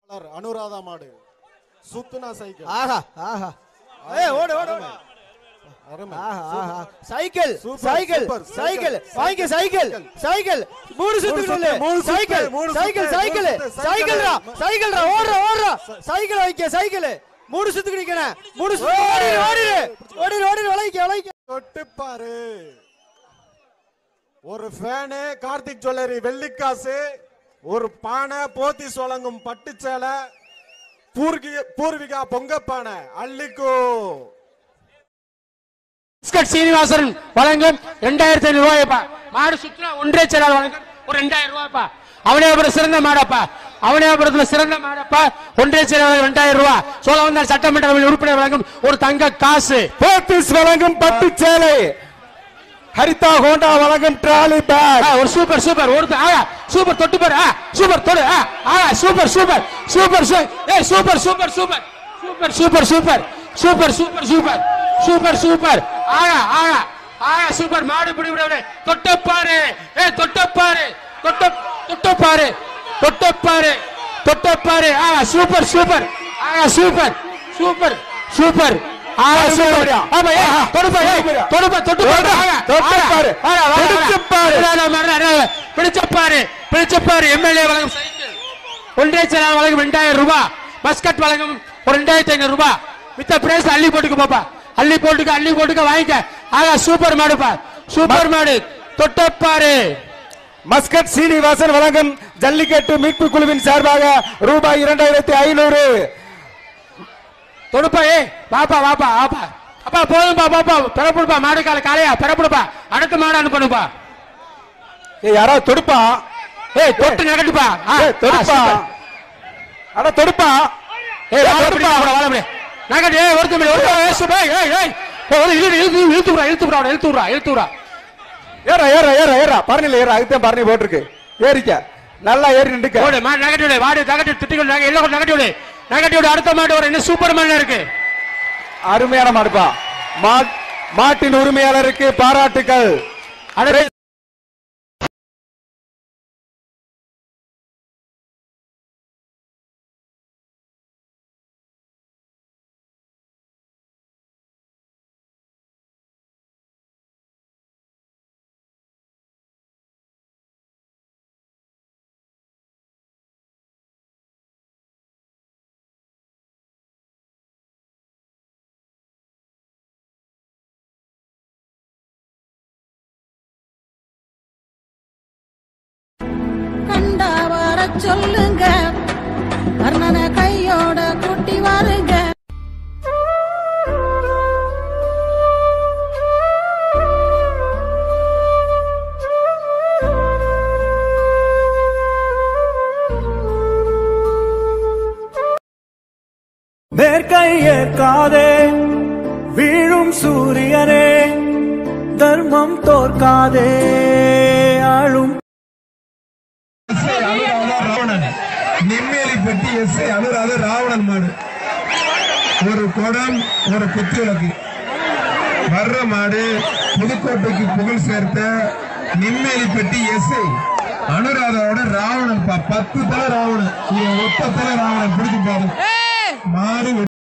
அனுராதா மாடு சுத்துனா சைக்கிள். ஆஹா ஆஹா ஏய் ஓடு ஓடு அருமை. ஆஹா சைக்கிள் சைக்கிள் சைக்கிள் வாங்க சைக்கிள் சைக்கிள் மூணு சுத்துக்குள்ள சைக்கிள் சைக்கிள் சைக்கிள் சைக்கிள்டா சைக்கிள்டா ஓடுறா ஓடுறா சைக்கிள் வைக்க சைக்கிள் மூணு சுத்துக்கு நிக்கணும் மூணு ஓடி ஓடி ஓடி ஓடி வளைக்க வளைக்க தொட்டு பாரு. ஒரு ஃபேனு கார்த்திக் ஜுவல்லரி வெள்ளிக்காசு, ஒரு பானை போத்தி சொலங்கும் பட்டு சேலை, பூர்விகா பொங்கப்பானை அள்ளிக்கோ. சீனிவாசன் வழங்கும் 2500 ரூபாய்ப்பா. மாடு சுற்றுலா ஒன்றே சேரால் வழங்கும் ஒரு 2000 ரூபாய்ப்பா. அவனியாபுரம் சிறந்த மாடப்பா, அவனியாபுரத்தில் சிறந்த மாடப்பா. ஒன்றே சேரால் 2000 ரூபாய். சோழவந்தார் சட்டமன்ற உறுப்பினர் வழங்கும் ஒரு தங்க காசு. போத்திஸ் வழங்கும் பட்டு சேலை, ஹரிதா ஹோண்டா வழங்கும் டிராலி பேக். ஒரு சூப்பர் சூப்பர் ஒரு சூப்பர் தொட்டு பாரு சூப்பர் தொடு சூப்பர் சூப்பர் சூப்பர் ஏய் super super super super super super super super super super super super மாடு பிடி விட தொட்டப்பாரு தொட்டப்பாரு தொட்டப்பாரு தொட்டப்பாரு தொட்டப்பாரு super super super super super பிடிச்சப்பாரு எம்எல்ஏ வழங்கும் சைக்கிள். ஒன்றே சேனல் வழங்கும் 2000 ரூபாய். மஸ்கட் வழங்கும் ஒரு 2500 ரூபாய். மித்த பிரைஸ் அள்ளி போட்டுக்க பாப்பா, அள்ளி போட்டுக்க வாங்கிக்க. சூப்பர் மாடுப்பா, சூப்பர் மாடு தொட்டப்பாரு. மஸ்கட் சீனிவாசன் வழங்கும் ஜல்லிக்கட்டு மீட்பு குழுவின் சார்பாக ரூபாய் 2500. தொடுப்பா வாப்பா வாப்பா வாப்பா அப்பா போதும்பா பாப்பா பிறப்புடுப்பா மாடு காலையா பிறப்புடுப்பா அடுத்த மாடு அனுப்பணுப்பா. யாராவது தொடுப்பா தொட்டு நகட்டுப்பா தொடுப்பா அட தொடுப்பா நகட்டு இழுத்துறா ஏறா ஏறா ஏறா ஏறா பரணில ஏறா அதுதான் பரணி போட்டிருக்கு. ஏறிக்க நல்லா ஏறி நின்றுக்க. நகட்டு வாடு தகட்டு திட்டிகள் எல்லாம் நகட்டு நகட்டியோட அடுத்த மாடு ஒரு என்ன சூப்பர் மாடு இருக்கு. அருமையான மாடுப்பா. மாட்டின் உரிமையாளருக்கு பாராட்டுக்கள். சொல்லுங்க கர்ணன கையோட குட்டி வாருங்க. மேற்கை ஏற்காதே வீழும் சூரியனே, தர்மம் தோற்காதே ஆளும். நிம்மேலிப்பட்டி எஸ்ஐ அனுராத ராவணன் மாடு, ஒரு குடம் ஒரு குத்து விளக்கு. வர்ற மாடு புதுக்கோட்டைக்கு புகழ் சேர்த்த நிம்மேலிப்பட்டி எஸ்ஐ அனுராதாவோட ராவணன் 10 தலை ராவணன், ஒத்த தலை ராவணன் பிடிச்சு பாரு மாடு.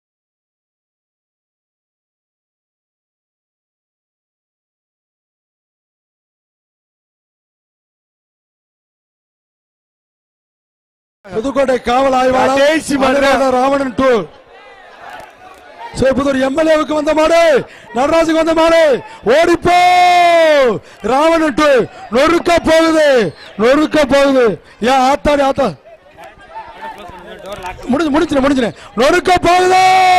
புதுக்கோட்டை காவல் ஆய்வாளர் ராவணன் 2 புதூர் எம்எல்ஏவுக்கு வந்த மாடு, நடராஜுக்கு வந்த மாடு. ஓடிப்போ ராவணன் 2 நொறுக்க போகுது. ஏன் ஆத்தாடி ஆத்தா முடிஞ்சு நொறுக்க போகுது.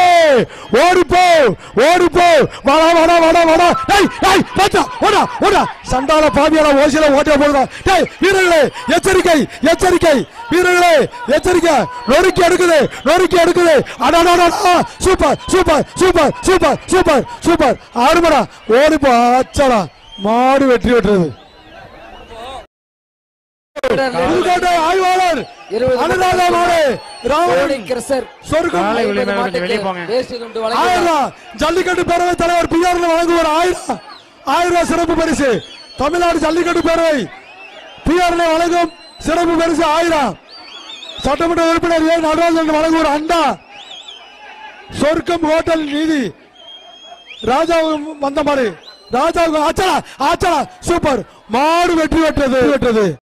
ஓடிப்போ சண்டால பாவியால ஓசியில ஓட்ட போகுதா. வீரர்களே எச்சரிக்கை வீரர்களே எச்சரிக்கை. நொறுக்கி எடுக்குது. சூப்பர் ஆறுமடா ஓடிப்போ ஆச்சடா மாடு வெற்றி பெற்றது. ஆய்வாளர் ஜல்லிக்கட்டு பேரவை தலைவர் பிஆர் வழங்குவார் 1000 சிறப்பு பரிசு. தமிழ்நாடு ஜல்லிக்கட்டு பேரவை பிஆர் வழங்கும் சிறப்பு பரிசு 1000. சட்டமன்ற உறுப்பினர் ஏ நடராஜன் வழங்கும் ஒரு அண்டா சொர்க்கம் ஹோட்டல் நீதி ராஜாவுக்கு வந்த மாடு ராஜாவுக்கு ஆச்சலா சூப்பர் மாடு வெற்றி பெற்றது